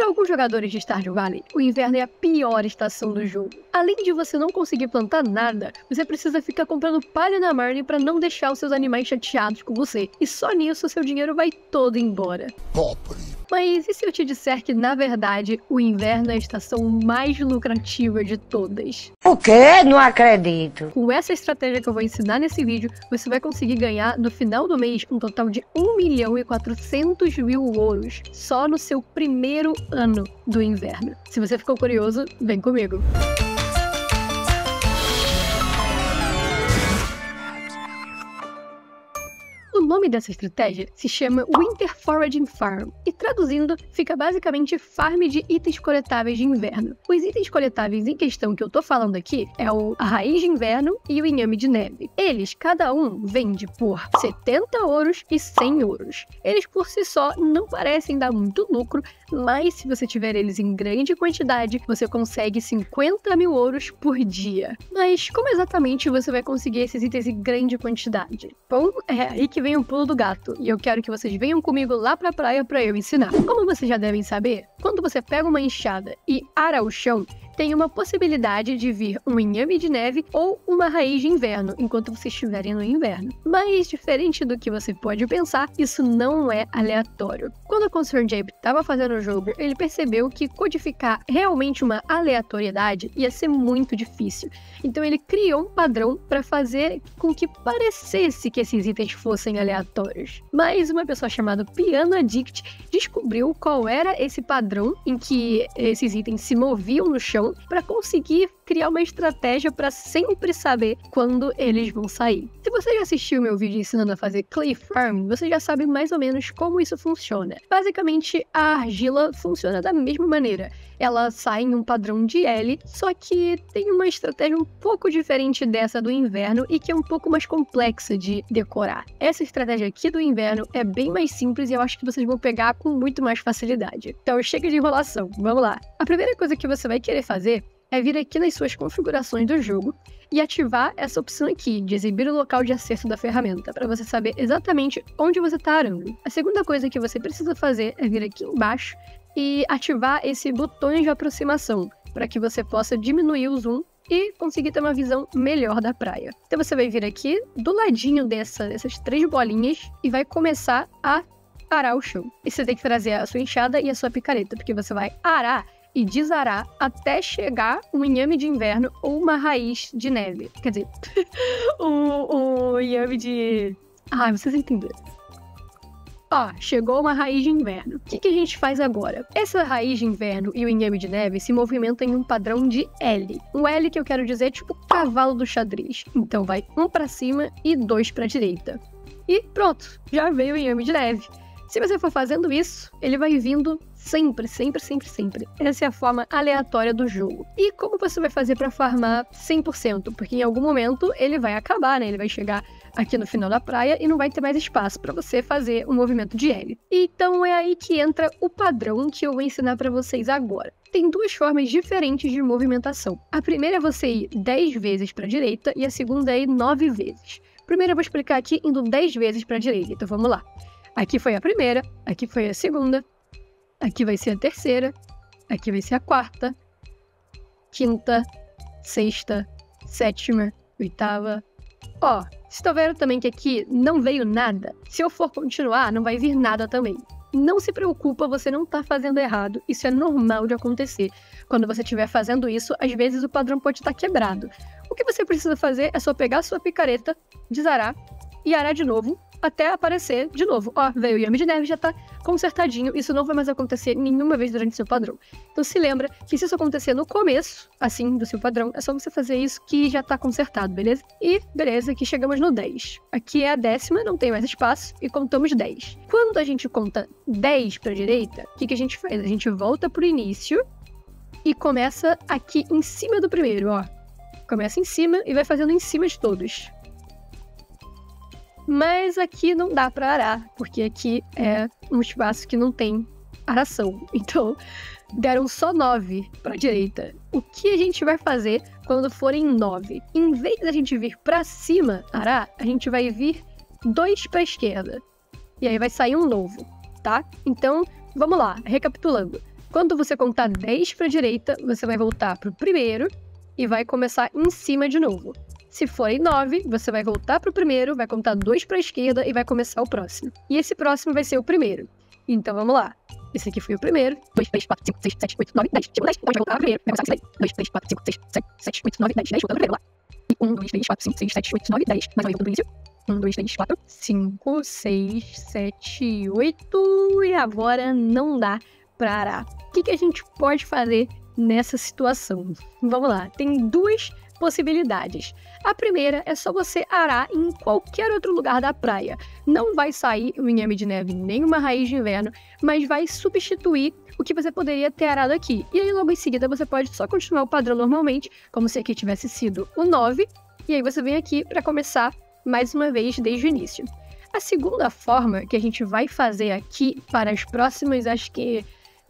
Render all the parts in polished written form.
alguns jogadores de Stardew Valley, o inverno é a pior estação do jogo. Além de você não conseguir plantar nada, você precisa ficar comprando palha na Marnie para não deixar os seus animais chateados com você. E só nisso seu dinheiro vai todo embora. Pobre. Mas e se eu te disser que, na verdade, o inverno é a estação mais lucrativa de todas? O quê? Não acredito. Com essa estratégia que eu vou ensinar nesse vídeo, você vai conseguir ganhar, no final do mês, um total de 1.400.000 ouros, só no seu primeiro ano do inverno. Se você ficou curioso, vem comigo. O nome dessa estratégia se chama Winter Foraging Farm, e traduzindo, fica basicamente farm de itens coletáveis de inverno. Os itens coletáveis em questão que eu tô falando aqui é a raiz de inverno e o inhame de neve. Eles, cada um, vende por 70 ouros e 100 ouros. Eles por si só não parecem dar muito lucro, mas se você tiver eles em grande quantidade, você consegue 50.000 ouros por dia. Mas como exatamente você vai conseguir esses itens em grande quantidade? Bom, é aí que vem o pulo do gato, e eu quero que vocês venham comigo lá pra praia pra eu ensinar. Como vocês já devem saber, quando você pega uma enxada e ara o chão, tem uma possibilidade de vir um inhame de neve ou uma raiz de inverno, enquanto vocês estiverem no inverno. Mas, diferente do que você pode pensar, isso não é aleatório. Quando o ConcernedApe estava fazendo o jogo, ele percebeu que codificar realmente uma aleatoriedade ia ser muito difícil. Então ele criou um padrão para fazer com que parecesse que esses itens fossem aleatórios. Mas uma pessoa chamada Piano Addict descobriu qual era esse padrão em que esses itens se moviam no chão para conseguir criar uma estratégia para sempre saber quando eles vão sair. Se você já assistiu meu vídeo ensinando a fazer Clay Farm, você já sabe mais ou menos como isso funciona. Basicamente, a argila funciona da mesma maneira. Ela sai em um padrão de L, só que tem uma estratégia um pouco diferente dessa do inverno e que é um pouco mais complexa de decorar. Essa estratégia aqui do inverno é bem mais simples e eu acho que vocês vão pegar com muito mais facilidade. Então chega de enrolação, vamos lá. A primeira coisa que você vai querer fazer é vir aqui nas suas configurações do jogo e ativar essa opção aqui, de exibir o local de acesso da ferramenta, para você saber exatamente onde você está arando. A segunda coisa que você precisa fazer é vir aqui embaixo e ativar esse botão de aproximação, para que você possa diminuir o zoom e conseguir ter uma visão melhor da praia. Então você vai vir aqui do ladinho dessas três bolinhas e vai começar a arar o chão. E você tem que trazer a sua enxada e a sua picareta, porque você vai arar e desarar até chegar um inhame de inverno ou uma raiz de neve. Quer dizer, o inhame de... Ah, vocês entenderam. Ó, chegou uma raiz de inverno. O que a gente faz agora? Essa raiz de inverno e o inhame de neve se movimentam em um padrão de L. Um L que eu quero dizer é tipo o cavalo do xadrez. Então vai um pra cima e dois pra direita. E pronto, já veio o inhame de neve. Se você for fazendo isso, ele vai vindo sempre, sempre, sempre, sempre. Essa é a forma aleatória do jogo. E como você vai fazer para farmar 100%? Porque em algum momento ele vai acabar, né? Ele vai chegar aqui no final da praia e não vai ter mais espaço para você fazer um movimento de L. Então é aí que entra o padrão que eu vou ensinar para vocês agora. Tem duas formas diferentes de movimentação. A primeira é você ir 10 vezes para a direita e a segunda é ir 9 vezes. Primeiro eu vou explicar aqui indo 10 vezes para a direita, então vamos lá. Aqui foi a primeira, aqui foi a segunda, aqui vai ser a terceira, aqui vai ser a quarta, quinta, sexta, sétima, oitava. Ó, vocês estão vendo também que aqui não veio nada? Se eu for continuar, não vai vir nada também. Não se preocupa, você não tá fazendo errado, isso é normal de acontecer. Quando você estiver fazendo isso, às vezes o padrão pode estar quebrado. O que você precisa fazer é só pegar a sua picareta, desarar e arar de novo, até aparecer de novo. Ó, veio o inhame de neve, já tá consertadinho. Isso não vai mais acontecer nenhuma vez durante seu padrão. Então se lembra que se isso acontecer no começo, assim, do seu padrão, é só você fazer isso que já tá consertado, beleza? E beleza, aqui chegamos no 10. Aqui é a 10ª, não tem mais espaço, e contamos 10. Quando a gente conta 10 pra direita, o que a gente faz? A gente volta pro início e começa aqui em cima do primeiro, ó. Começa em cima e vai fazendo em cima de todos. Mas aqui não dá para arar, porque aqui é um espaço que não tem aração. Então, deram só 9 para a direita. O que a gente vai fazer quando forem 9? Em vez da gente vir para cima arar, a gente vai vir 2 para a esquerda. E aí vai sair um novo, tá? Então, vamos lá, recapitulando. Quando você contar 10 para a direita, você vai voltar para o primeiro e vai começar em cima de novo. Se forem 9, você vai voltar para o primeiro, vai contar 2 para a esquerda e vai começar o próximo. E esse próximo vai ser o primeiro. Então vamos lá. Esse aqui foi o primeiro. 2, 3, 4, 5, 6, 7, 8, 9, 10. Chegou 10, vai voltar primeiro. Vai começar esse daí. 2, 3, 4, 5, 6, 7, 8, 9, 10. 10, voltando primeiro lá. E 1, 2, 3, 4, 5, 6, 7, 8, 9, 10. Mais uma vez voltando pro início. 1, 2, 3, 4, 5, 6, 7, 8. E agora não dá pra arar. O que a gente pode fazer nessa situação? Vamos lá. Tem duas possibilidades. A primeira é só você arar em qualquer outro lugar da praia. Não vai sair um inhame de neve nem uma raiz de inverno, mas vai substituir o que você poderia ter arado aqui. E aí logo em seguida você pode só continuar o padrão normalmente, como se aqui tivesse sido o 9, e aí você vem aqui para começar mais uma vez desde o início. A segunda forma que a gente vai fazer aqui para as próximas, acho que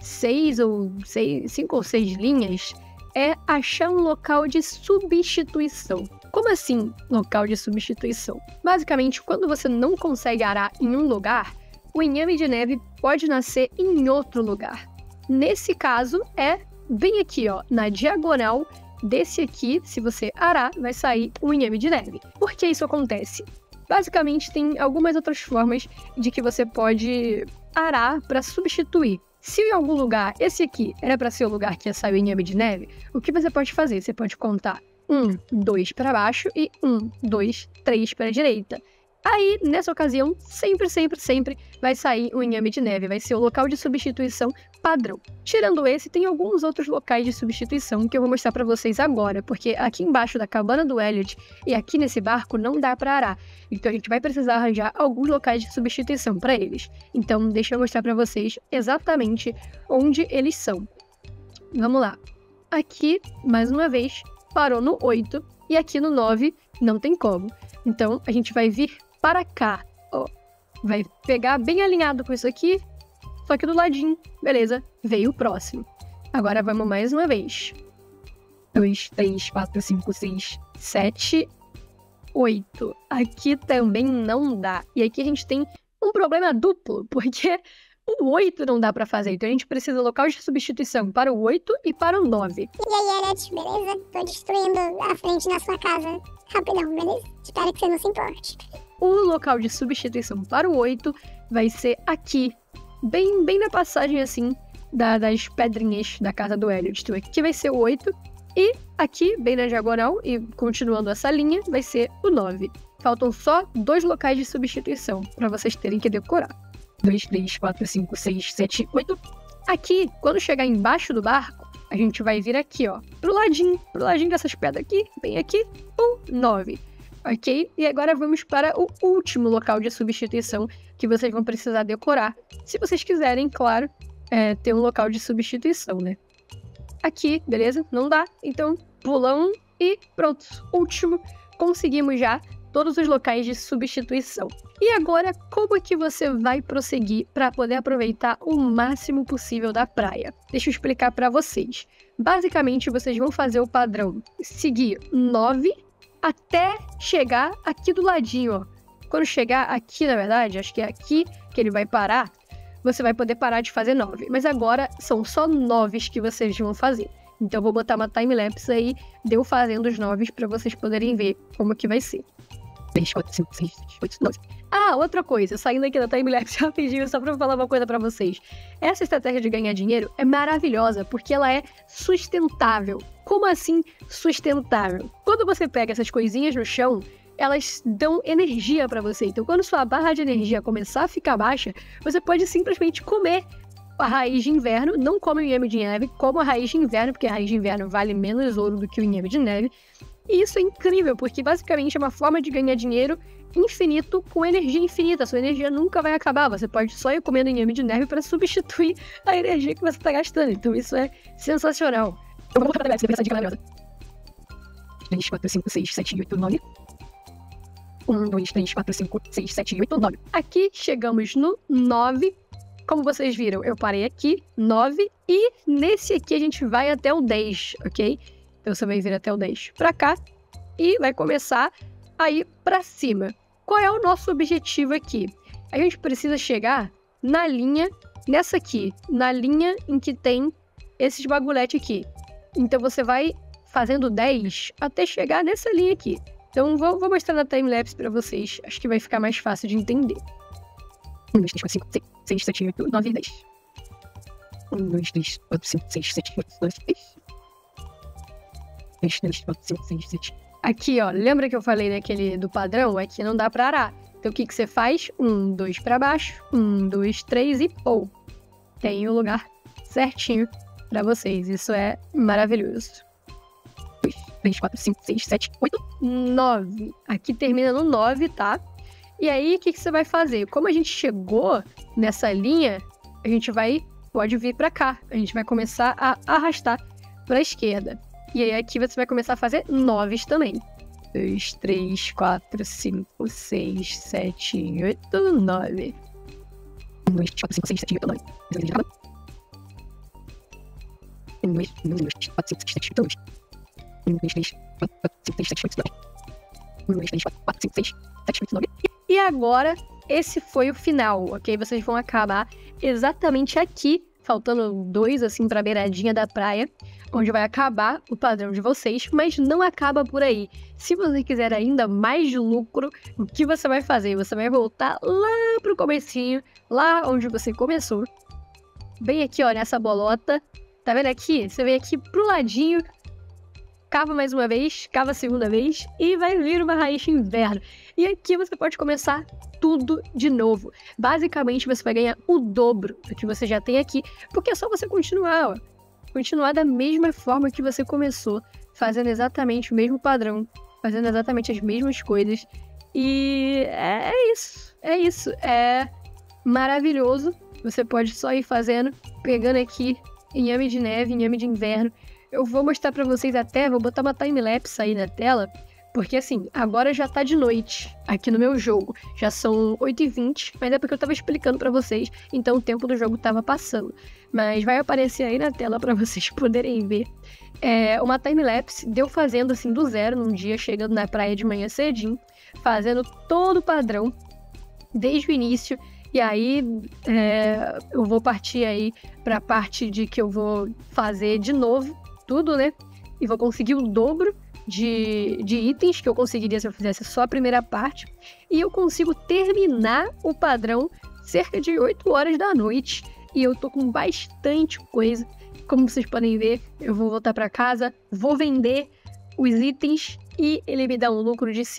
5 ou 6 linhas, é achar um local de substituição. Como assim, local de substituição? Basicamente, quando você não consegue arar em um lugar, o inhame de neve pode nascer em outro lugar. Nesse caso, é bem aqui, ó, na diagonal desse aqui, se você arar, vai sair um inhame de neve. Por que isso acontece? Basicamente, tem algumas outras formas de que você pode arar para substituir. Se em algum lugar, esse aqui era para ser o lugar que ia sair o inhame de neve, o que você pode fazer? Você pode contar 1, 2 para baixo e 1, 2, 3 para a direita. Aí, nessa ocasião, sempre vai sair um inhame de neve, vai ser o local de substituição padrão. Tirando esse, tem alguns outros locais de substituição que eu vou mostrar para vocês agora, porque aqui embaixo da cabana do Elliot e aqui nesse barco não dá para arar. Então a gente vai precisar arranjar alguns locais de substituição para eles. Então deixa eu mostrar para vocês exatamente onde eles são. Vamos lá. Aqui, mais uma vez, parou no 8 e aqui no 9 não tem como. Então a gente vai vir para cá, ó. Vai pegar bem alinhado com isso aqui, só que do ladinho, beleza, veio o próximo. Agora vamos mais uma vez. 2, 3, 4, 5, 6, 7, 8. Aqui também não dá. E aqui a gente tem um problema duplo, porque o 8 não dá pra fazer. Então a gente precisa de local de substituição para o 8 e para o 9. E aí, Elliot, beleza? Tô destruindo a frente na sua casa. Rapidão, beleza? Espero que você não se importe. O local de substituição para o 8 vai ser aqui, bem na passagem assim das pedrinhas da casa do Elliot. Então aqui vai ser o 8 e aqui, bem na diagonal e continuando essa linha, vai ser o 9. Faltam só 2 locais de substituição para vocês terem que decorar. 2, 3, 4, 5, 6, 7, 8. Aqui, quando chegar embaixo do barco, a gente vai vir aqui, ó, pro ladinho dessas pedras aqui, bem aqui, o 9. Ok? E agora vamos para o último local de substituição que vocês vão precisar decorar. Se vocês quiserem, claro, ter um local de substituição, né? Aqui, beleza? Não dá. Então, pula um e pronto. Último. Conseguimos já todos os locais de substituição. E agora, como é que você vai prosseguir para poder aproveitar o máximo possível da praia? Deixa eu explicar para vocês. Basicamente, vocês vão fazer o padrão seguir 9 até chegar aqui do ladinho, ó. Quando chegar aqui, na verdade, acho que é aqui que ele vai parar, você vai poder parar de fazer 9. Mas agora são só 9 que vocês vão fazer. Então eu vou botar uma timelapse aí, de eu fazendo os 9 para vocês poderem ver como que vai ser. 3, 4, 5, 6, 7, 8, 9. Ah, outra coisa, saindo aqui da timelapse rapidinho, só pra falar uma coisa pra vocês. Essa estratégia de ganhar dinheiro é maravilhosa, porque ela é sustentável. Como assim sustentável? Quando você pega essas coisinhas no chão, elas dão energia pra você. Então, quando sua barra de energia começar a ficar baixa, você pode simplesmente comer a raiz de inverno. Não come o inhame de neve, como a raiz de inverno, porque a raiz de inverno vale menos ouro do que o inhame de neve. E isso é incrível, porque basicamente é uma forma de ganhar dinheiro infinito com energia infinita. A sua energia nunca vai acabar. Você pode só ir comendo inhame de neve para substituir a energia que você está gastando. Então isso é sensacional. Eu vou voltar pra essa dica maravilhosa. 3, 4, 5, 6, 7, 8, 9. 1, 2, 3, 4, 5, 6, 7, 8, 9. Aqui chegamos no 9. Como vocês viram, eu parei aqui, 9. E nesse aqui a gente vai até o 10, ok? Então você vai vir até o 10 pra cá e vai começar a ir pra cima. Qual é o nosso objetivo aqui? A gente precisa chegar na linha, nessa aqui, na linha em que tem esses bagulhetes aqui. Então você vai fazendo 10 até chegar nessa linha aqui. Então vou mostrar na timelapse pra vocês. Acho que vai ficar mais fácil de entender. 1, 2, 3, 4, 5, 6, 7, 8, 9, 10. 1, 2, 3, 4, 5, 6, 7, 8, 9, 10. 2, 3, 4, 5, 6, 7. Aqui, ó, lembra que eu falei naquele do padrão? Aqui não dá pra arar. Então o que você faz? 1, 2 pra baixo, 1, 2, 3 e pô. Tem o lugar certinho pra vocês. Isso é maravilhoso. 2, 3, 4, 5, 6, 7, 8, 9. Aqui termina no 9, tá? E aí, o que você vai fazer? Como a gente chegou nessa linha, a gente pode vir pra cá. A gente vai começar a arrastar pra esquerda. E aí aqui você vai começar a fazer 9 também. 2, 3, 4, 5, 6, 7, 8, 9. 1, 2, 4, 5, 6, 7, 8, 9. 1, 2, 4, 5, 6, 7, 8, 9. 1, 2, 3, 4, 5, 6, 7, 8, 9. 1, 2, 3, 4, 5, 6, 7, 8, 9. E agora, esse foi o final, ok? Vocês vão acabar exatamente aqui, faltando 2, assim, pra beiradinha da praia, onde vai acabar o padrão de vocês, mas não acaba por aí. Se você quiser ainda mais lucro, o que você vai fazer? Você vai voltar lá pro comecinho, lá onde você começou. Bem aqui, ó, nessa bolota. Tá vendo aqui? Você vem aqui pro ladinho, cava mais uma vez, cava a segunda vez e vai vir uma raiz de inverno. E aqui você pode começar tudo de novo. Basicamente, você vai ganhar o dobro do que você já tem aqui, porque é só você continuar, ó. Continuar da mesma forma que você começou, fazendo exatamente o mesmo padrão, fazendo exatamente as mesmas coisas. E é isso. É maravilhoso. Você pode só ir fazendo, pegando aqui inhame de neve, inhame de inverno. Eu vou mostrar pra vocês até, vou botar uma timelapse aí na tela, porque assim, agora já tá de noite aqui no meu jogo. Já são 8h20, mas é porque eu tava explicando pra vocês, então o tempo do jogo tava passando. Mas vai aparecer aí na tela pra vocês poderem ver. É uma timelapse deu fazendo assim do zero num dia, chegando na praia de manhã cedinho, fazendo todo o padrão, desde o início. E aí, eu vou partir aí pra parte de que eu vou fazer de novo tudo, né? E vou conseguir o dobro de itens que eu conseguiria se eu fizesse só a primeira parte. E eu consigo terminar o padrão cerca de 8 horas da noite. E eu tô com bastante coisa. Como vocês podem ver, eu vou voltar pra casa, vou vender os itens e ele me dá um lucro de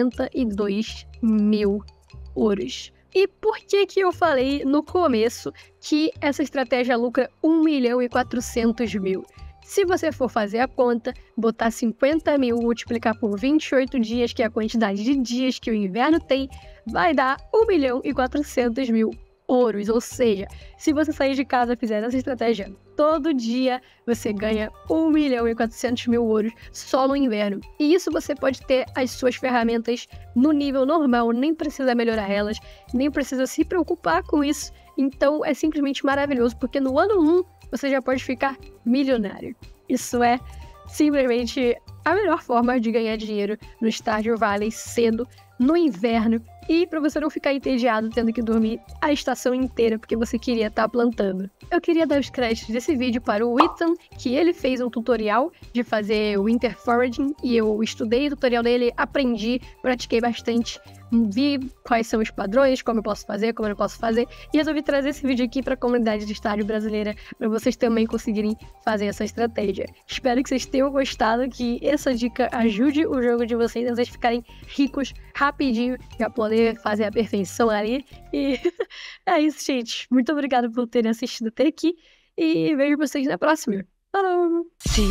52 mil ouros. E por que eu falei no começo que essa estratégia lucra 1.400.000? Se você for fazer a conta, botar 50 mil, multiplicar por 28 dias, que é a quantidade de dias que o inverno tem, vai dar 1.400.000 ouros. Ou seja, se você sair de casa e fizer essa estratégia todo dia, você ganha 1.400.000 ouros só no inverno. E isso você pode ter as suas ferramentas no nível normal, nem precisa melhorar elas, nem precisa se preocupar com isso. Então é simplesmente maravilhoso, porque no ano 1 você já pode ficar milionário. Isso é simplesmente a melhor forma de ganhar dinheiro no Stardew Valley cedo, no inverno, e para você não ficar entediado tendo que dormir a estação inteira porque você queria estar plantando. Eu queria dar os créditos desse vídeo para o Ethan, que ele fez um tutorial de fazer Winter Foraging, e eu estudei o tutorial dele, aprendi, pratiquei bastante, vi quais são os padrões, como eu posso fazer, como eu não posso fazer, e resolvi trazer esse vídeo aqui para a comunidade de Stardew brasileira, para vocês também conseguirem fazer essa estratégia. Espero que vocês tenham gostado, que essa dica ajude o jogo de vocês a vocês ficarem ricos rapidinho, para poder fazer a perfeição ali. E é isso, gente. Muito obrigada por terem assistido até aqui, e vejo vocês na próxima. Falou! Se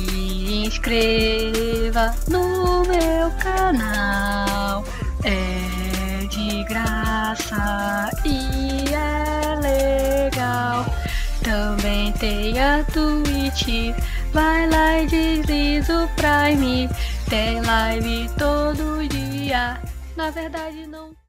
inscreva no meu canal. É de graça e é legal. Também tem a Twitch. Vai lá e desliza o Prime. Tem live todo dia. Na verdade não.